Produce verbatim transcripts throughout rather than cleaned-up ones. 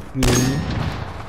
Sí.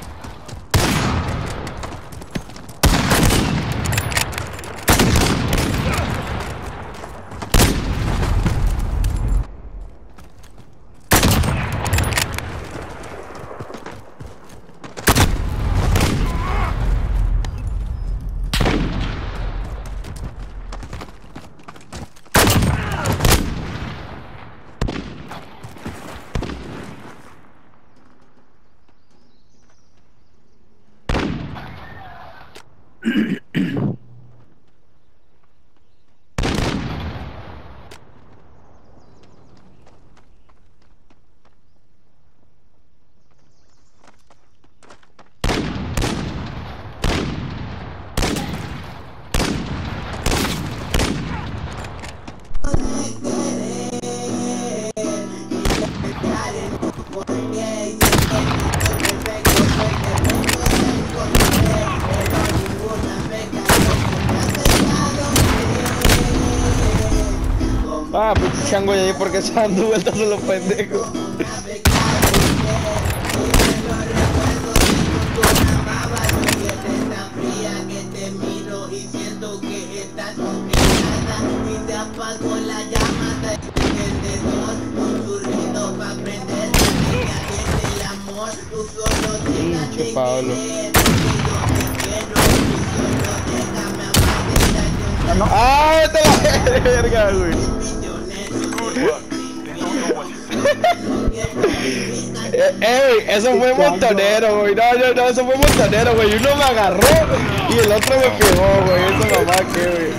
Ah, pues chango ya ahí porque se dando vueltas a los pendejos. Pinche Pablo. ¡Ah, vete a la verga, güey! eh, eh, eso fue montonero, güey. No, no, no, eso fue montonero, güey. Uno me agarró y el otro me pegó, güey. Eso mamá que, güey.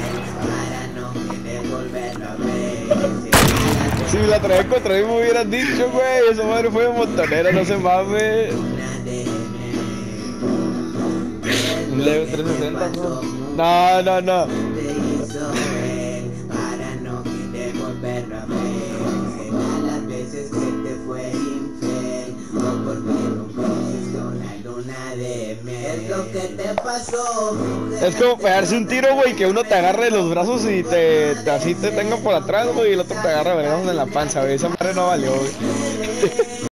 Si la traía contra mí me hubieran dicho, güey. Esa madre fue montonero, no se mames. Un Leo trescientos sesenta, ¿no? No, no, no. Es como pegarse un tiro, güey, que uno te agarre de los brazos y te, te así te tenga por atrás, güey, y el otro te agarra vergazos en la panza, güey. Esa madre no valió, güey.